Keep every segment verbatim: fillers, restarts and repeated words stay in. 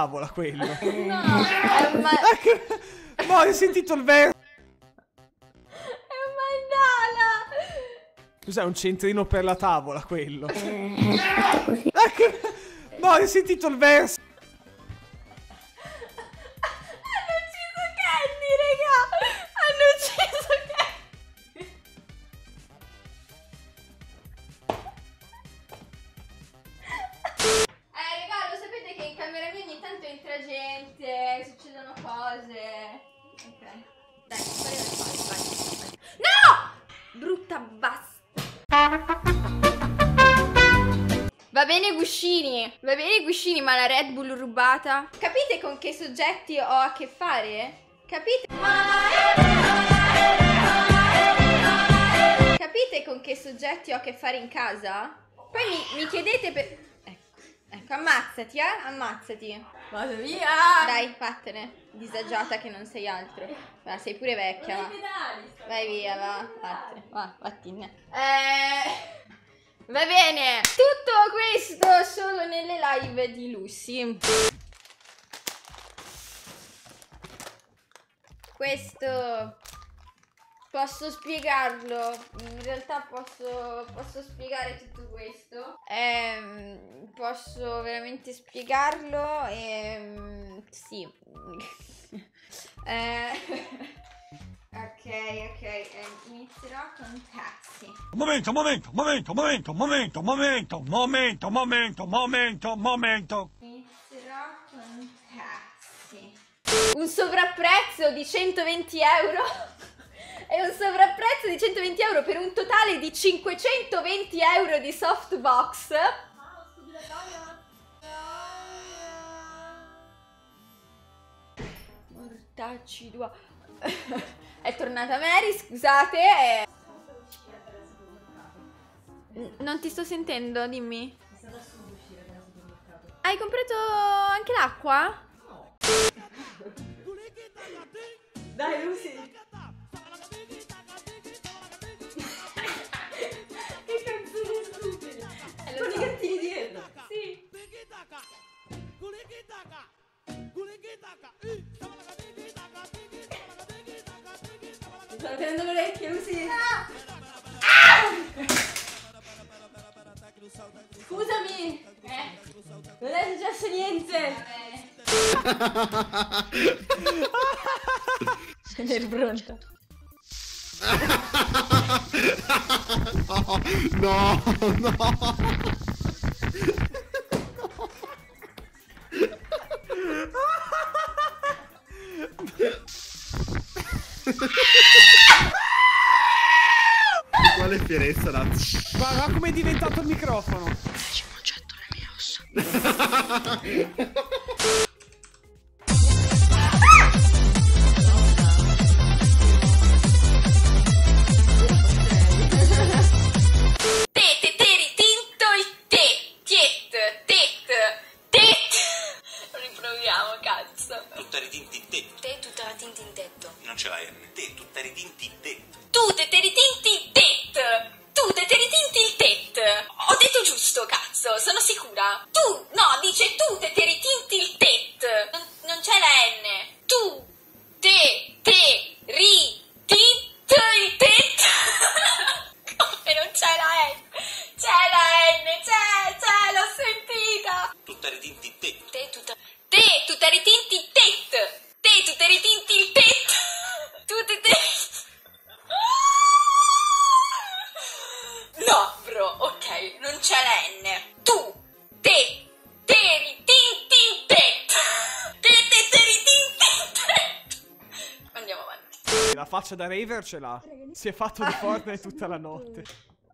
tavola quello. No, è ma... No, hai sentito il verso? È un mandala. Cos'è, un centrino per la tavola quello? No, hai sentito il verso? Hanno ucciso Kenny, raga. Hanno ucciso Kenny. Eh, raga, lo sapete che in camera mia ogni tanto entra gente, succedono cose. Ok. Dai, fuori dal fare, vai, vai. No! Brutta basta. Va bene Guscini, va bene Guscini, ma la Red Bull rubata? Capite con che soggetti ho a che fare? Capite? Capite con che soggetti ho a che fare in casa? Poi mi, mi chiedete per... Ecco, ecco, ammazzati, eh, ammazzati. Vado via! Dai, vattene, disagiata che non sei altro. Ma sei pure vecchia, va. Vai via, va, vattene, va, vattene. Eh... Va bene, tutto questo solo nelle live di Lucy. Questo posso spiegarlo, in realtà posso, posso spiegare tutto questo. Ehm, posso veramente spiegarlo e sì. eh... Ok, ok, eh, inizierò con taxi. Momento, momento, momento, momento, momento, momento, momento, momento, momento, momento. Inizierò con taxi. Un sovrapprezzo di centoventi euro. È un sovrapprezzo di centoventi euro per un totale di cinquecentoventi euro di softbox. Mortacci due. È tornata Mary, scusate. E... Non ti sto sentendo, dimmi. Hai comprato anche l'acqua? No. Dai, Lucy. Che canzone stupida. Con i gattini dietro. Sì. Sto tenendo l'orecchio, Lucy. Ah! Ah! Scusami. Eh. Non è successo niente. Va bene. Ce n'eri pronta. No, no, no. Quale fierezza, ragazzi. Guarda come è diventato il microfono. Ci ho getto le mie ossa. Tete, teri, tinto, il te, tiet, tet, tet. Non riproviamo, cazzo. Tutta ritinti tetto. Te tutta la tinta in tetto. Non ce l'hai M. Te tutta ritinti tetto. Tu deteritinti il tet! Tu deteritinti il tet! Ho detto giusto, cazzo, sono sicura. Tu, no, dice tu deteritinti il tet! Non, non c'è la N. Tu, te, te, ri, tit, il tet! Come non c'è la N? C'è la N, c'è, c'è, l'ho sentita! Tutta ritinti tetto. Te tutta... Te, tu te ritinti il tet! Te, tu te ritinti il tet! Tu te te... No, bro, ok, non c'è la N. Tu, te, te ritinti il tet! Te, te, te ritinti il tet! Andiamo avanti. La faccia da raver ce l'ha. Si è fatto di Fortnite tutta la notte.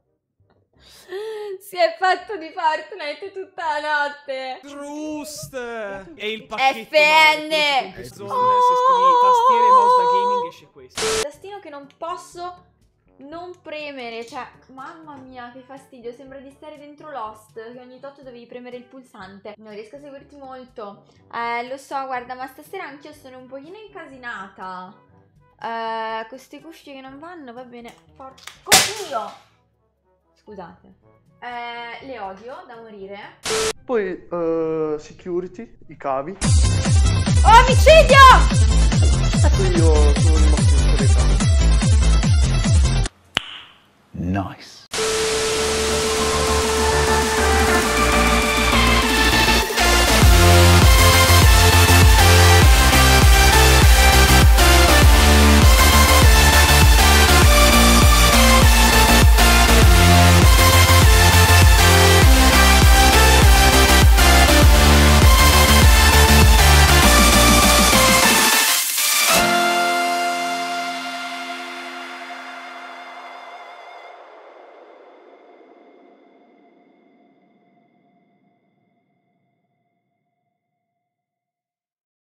Si è fatto di Fortnite tutta la notte. Trust! E il pacchetto F N. nuovo, con zone, se scrivi tastiere e mouse da gaming esce questo. Il tastino che non posso non premere, cioè, mamma mia che fastidio, sembra di stare dentro Lost, che ogni tot dovevi premere il pulsante. Non riesco a seguirti molto. Eh, lo so, guarda, ma stasera anch'io sono un pochino incasinata. Eh, queste cuffie che non vanno, va bene. Porco Dio! Scusate. Eh, le odio da morire. Poi uh, security, i cavi. Omicidio! Ecco, io sono rimasto in solità. Nice.